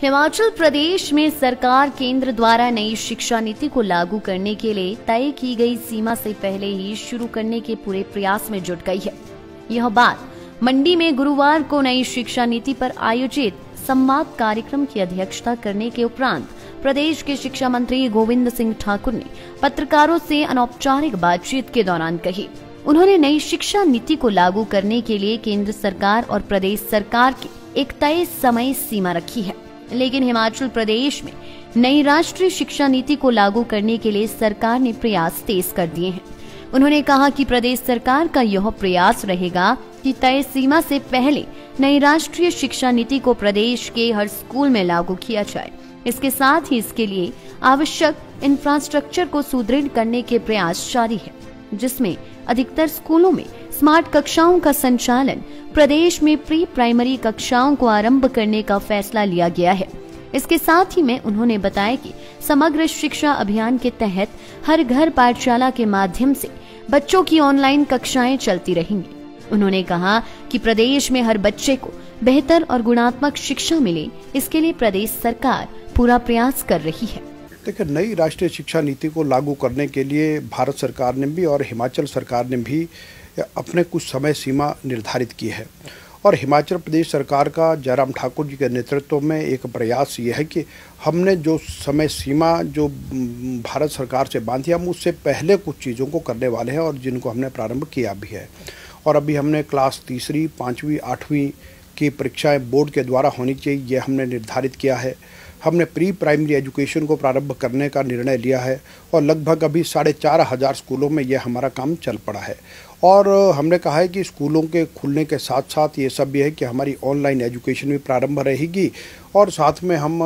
हिमाचल प्रदेश में सरकार केंद्र द्वारा नई शिक्षा नीति को लागू करने के लिए तय की गई सीमा से पहले ही शुरू करने के पूरे प्रयास में जुट गई है। यह बात मंडी में गुरुवार को नई शिक्षा नीति पर आयोजित संवाद कार्यक्रम की अध्यक्षता करने के उपरांत प्रदेश के शिक्षा मंत्री गोविंद सिंह ठाकुर ने पत्रकारों से अनौपचारिक बातचीत के दौरान कही। उन्होंने नई शिक्षा नीति को लागू करने के लिए केंद्र सरकार और प्रदेश सरकार की एक तय समय सीमा रखी है, लेकिन हिमाचल प्रदेश में नई राष्ट्रीय शिक्षा नीति को लागू करने के लिए सरकार ने प्रयास तेज कर दिए हैं। उन्होंने कहा कि प्रदेश सरकार का यह प्रयास रहेगा कि तय सीमा से पहले नई राष्ट्रीय शिक्षा नीति को प्रदेश के हर स्कूल में लागू किया जाए। इसके साथ ही इसके लिए आवश्यक इंफ्रास्ट्रक्चर को सुदृढ़ करने के प्रयास जारी है, जिसमें अधिकतर स्कूलों में स्मार्ट कक्षाओं का संचालन, प्रदेश में प्री प्राइमरी कक्षाओं को आरंभ करने का फैसला लिया गया है। इसके साथ ही में उन्होंने बताया कि समग्र शिक्षा अभियान के तहत हर घर पाठशाला के माध्यम से बच्चों की ऑनलाइन कक्षाएं चलती रहेंगी। उन्होंने कहा कि प्रदेश में हर बच्चे को बेहतर और गुणात्मक शिक्षा मिले, इसके लिए प्रदेश सरकार पूरा प्रयास कर रही है। देखिए, नई राष्ट्रीय शिक्षा नीति को लागू करने के लिए भारत सरकार ने भी और हिमाचल सरकार ने भी अपने कुछ समय सीमा निर्धारित की है और हिमाचल प्रदेश सरकार का जयराम ठाकुर जी के नेतृत्व में एक प्रयास ये है कि हमने जो समय सीमा जो भारत सरकार से बांधी, हम उससे पहले कुछ चीज़ों को करने वाले हैं और जिनको हमने प्रारंभ किया भी है। और अभी हमने क्लास 3री, 5वीं, 8वीं की परीक्षाएं बोर्ड के द्वारा होनी चाहिए, ये हमने निर्धारित किया है। हमने प्री प्राइमरी एजुकेशन को प्रारंभ करने का निर्णय लिया है और लगभग अभी 4,500 स्कूलों में यह हमारा काम चल पड़ा है। और हमने कहा है कि स्कूलों के खुलने के साथ साथ ये सब भी है कि हमारी ऑनलाइन एजुकेशन भी प्रारंभ रहेगी और साथ में हम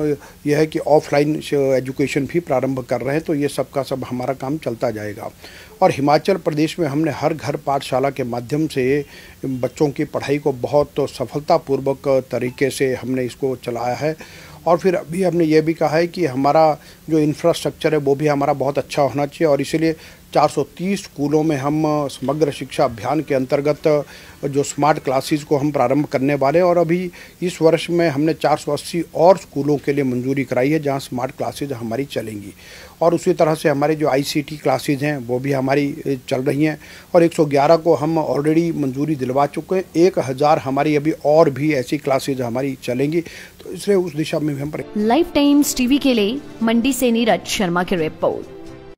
यह है कि ऑफलाइन एजुकेशन भी प्रारंभ कर रहे हैं, तो ये सब का सब हमारा काम चलता जाएगा। और हिमाचल प्रदेश में हमने हर घर पाठशाला के माध्यम से बच्चों की पढ़ाई को बहुत सफलतापूर्वक तरीके से हमने इसको चलाया है। और फिर अभी हमने ये भी कहा है कि हमारा जो इंफ्रास्ट्रक्चर है वो भी हमारा बहुत अच्छा होना चाहिए और इसीलिए 430 स्कूलों में हम समग्र शिक्षा अभियान के अंतर्गत जो स्मार्ट क्लासेस को हम प्रारंभ करने वाले हैं और अभी इस वर्ष में हमने 480 और स्कूलों के लिए मंजूरी कराई है जहां स्मार्ट क्लासेज हमारी चलेंगी। और उसी तरह से हमारे जो ICT क्लासेज हैं वो भी हमारी चल रही हैं और 111 को हम ऑलरेडी मंजूरी दिलवा चुके हैं। 1000 हमारी अभी और भी ऐसी क्लासेज हमारी चलेंगी, तो इसलिए उस दिशा में भी हम लाइफ टाइम्स टीवी के लिए मंडी से नीरज शर्मा की रिपोर्ट।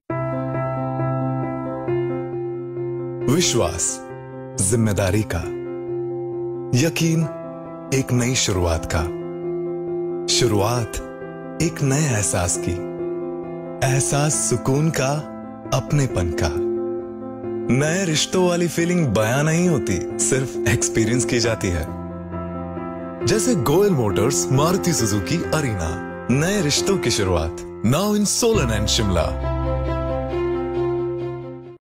विश्वास, जिम्मेदारी का, यकीन एक नई शुरुआत का, शुरुआत एक नए एहसास की, एहसास सुकून का, अपनेपन का। नए रिश्तों वाली फीलिंग बयां नहीं होती, सिर्फ एक्सपीरियंस की जाती है। जैसे Goyal motors Maruti Suzuki arena, नए रिश्तों की शुरुआत, now in Solan and Shimla.